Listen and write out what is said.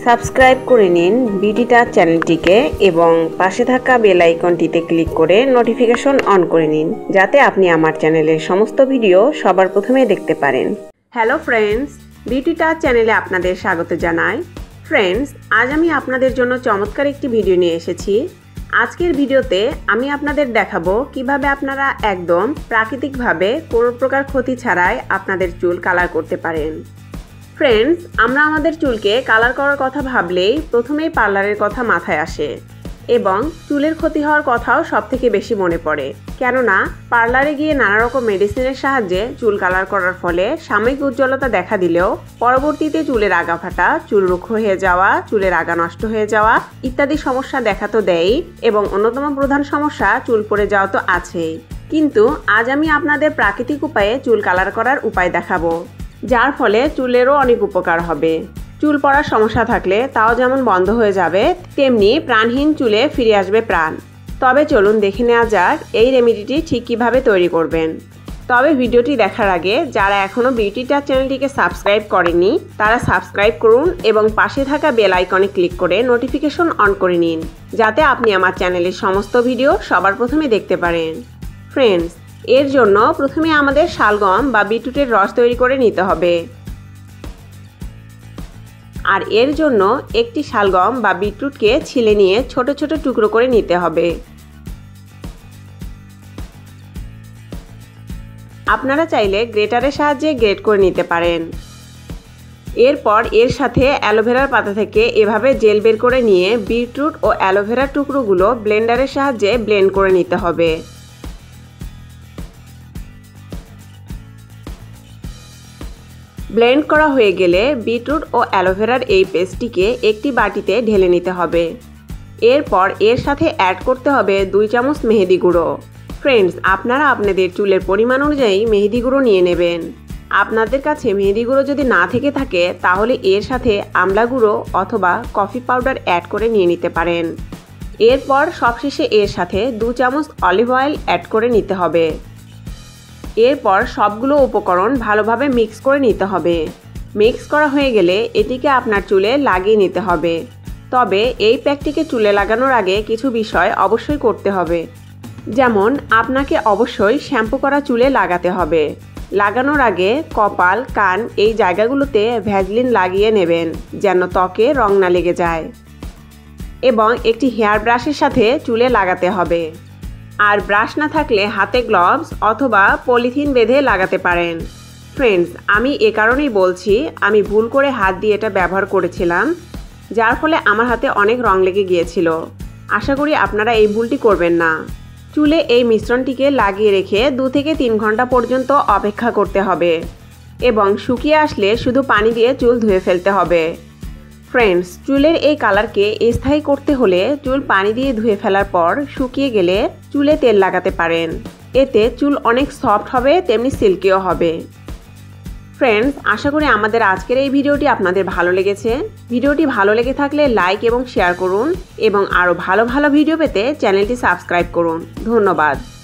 Subscribe করে নিন BD touch চ্যানেলটিকে এবং পাশে থাকা বেল আইকনটিতে ক্লিক করে নোটিফিকেশন অন করে নিন যাতে আপনি আমার চ্যানেলের সমস্ত ভিডিও সবার প্রথমে দেখতে পারেন। হ্যালো ফ্রেন্ডস, বিডি টাচ চ্যানেলে আপনাদের স্বাগত জানাই। ফ্রেন্ডস, আজ আমি আপনাদের জন্য চমৎকার একটি ভিডিও নিয়ে এসেছি। আজকের ভিডিওতে আমি আপনাদের দেখাবো কিভাবে আপনারা একদম প্রাকৃতিকভাবে কোনো প্রকার ক্ষতি ছাড়াই আপনাদের চুল কালার করতে পারেন। ফ্রেন্ডস, আমরা আমাদের চুলকে কালার করার কথা ভাবলেই প্রথমেই পার্লারের কথা মাথায় আসে এবং চুলের ক্ষতি হওয়ার কথাও সবথেকে বেশি মনে পড়ে। কেননা পার্লারে গিয়ে নানা রকম মেডিসিনের সাহায্যে চুল কালার করার ফলে সাময়িক উজ্জ্বলতা দেখা দিলেও পরবর্তীতে চুলের আগা ফাটা, চুল রুক্ষ হয়ে যাওয়া, চুলের আগা নষ্ট হয়ে যাওয়া ইত্যাদি সমস্যা দেখা তো দেয়ই এবং অন্যতম প্রধান সমস্যা চুল পড়ে যাওয়া তো আছেই। কিন্তু আজ আমি আপনাদের প্রাকৃতিক উপায়ে চুল কালার করার উপায় দেখাবো, যার ফলে চুলেরও অনেক উপকার হবে। চুল পড়ার সমস্যা থাকলে তাও যেমন বন্ধ হয়ে যাবে, তেমনি প্রাণহীন চুলে ফিরে আসবে প্রাণ। তবে চলুন দেখে নেওয়া যাক এই রেমেডিটি ঠিক কীভাবে তৈরি করবেন। তবে ভিডিওটি দেখার আগে যারা এখনও বিউটি টাচ চ্যানেলটিকে সাবস্ক্রাইব করেনি তারা সাবস্ক্রাইব করুন এবং পাশে থাকা বেল আইকনে ক্লিক করে নোটিফিকেশন অন করে নিন যাতে আপনি আমার চ্যানেলের সমস্ত ভিডিও সবার প্রথমে দেখতে পারেন। ফ্রেন্ডস, এর জন্য প্রথমে আমাদের শালগম বা বিটরুটের রস তৈরি করে নিতে হবে। আর এর জন্য একটি শালগম বা বিটরুটকে ছিলে নিয়ে ছোট ছোট টুকরো করে নিতে হবে। আপনারা চাইলে গ্রেটারের সাহায্যে গ্রেট করে নিতে পারেন। এরপর এর সাথে অ্যালোভেরার পাতা থেকে এভাবে জেল বের করে নিয়ে বিটরুট ও অ্যালোভেরার টুকরোগুলো ব্লেন্ডারের সাহায্যে ব্লেন্ড করে নিতে হবে। ব্লেন্ড করা হয়ে গেলে বিটরুট ও অ্যালোভেরার এই পেস্টটিকে একটি বাটিতে ঢেলে নিতে হবে। এরপর এর সাথে অ্যাড করতে হবে 2 চামচ মেহেদি গুঁড়ো। ফ্রেন্ডস, আপনারা আপনাদের চুলের পরিমাণ অনুযায়ী মেহেদি গুঁড়ো নিয়ে নেবেন। আপনাদের কাছে মেহেদি গুঁড়ো যদি না থেকে থাকে তাহলে এর সাথে আমলা গুঁড়ো অথবা কফি পাউডার অ্যাড করে নিয়ে নিতে পারেন। এরপর সবশেষে এর সাথে 2 চামচ অলিভ অয়েল অ্যাড করে নিতে হবে। এরপর সবগুলো উপকরণ ভালোভাবে মিক্স করে নিতে হবে। মিক্স করা হয়ে গেলে এটিকে আপনার চুলে লাগিয়ে নিতে হবে। তবে এই প্যাকটিকে চুলে লাগানোর আগে কিছু বিষয় অবশ্যই করতে হবে, যেমন আপনাকে অবশ্যই শ্যাম্পু করা চুলে লাগাতে হবে। লাগানোর আগে কপাল, কান এই জায়গাগুলোতে ভ্যাসলিন লাগিয়ে নেবেন যেন ত্বকে রং না লেগে যায় এবং একটি হেয়ার ব্রাশের সাথে চুলে লাগাতে হবে। আর ব্রাশ না থাকলে হাতে গ্লাভস অথবা পলিথিন বেঁধে লাগাতে পারেন। ফ্রেন্ডস, আমি এ কারণেই বলছি, আমি ভুল করে হাত দিয়ে এটা ব্যবহার করেছিলাম, যার ফলে আমার হাতে অনেক রং লেগে গিয়েছিল। আশা করি আপনারা এই ভুলটি করবেন না। চুলে এই মিশ্রণটিকে লাগিয়ে রেখে 2 থেকে 3 ঘন্টা পর্যন্ত অপেক্ষা করতে হবে এবং শুকিয়ে আসলে শুধু পানি দিয়ে চুল ধুয়ে ফেলতে হবে। ফ্রেন্ডস, চুলের এই কালারকে স্থায়ী করতে হলে চুল পানি দিয়ে ধুয়ে ফেলার পর শুকিয়ে গেলে চুলে তেল লাগাতে পারেন। এতে চুল অনেক সফট হবে, তেমনি সিল্কিও হবে। ফ্রেন্ডস, আশা করি আমাদের আজকের এই ভিডিওটি আপনাদের ভালো লেগেছে। ভিডিওটি ভালো লেগে থাকলে লাইক এবং শেয়ার করুন এবং আরও ভালো ভালো ভিডিও পেতে চ্যানেলটি সাবস্ক্রাইব করুন। ধন্যবাদ।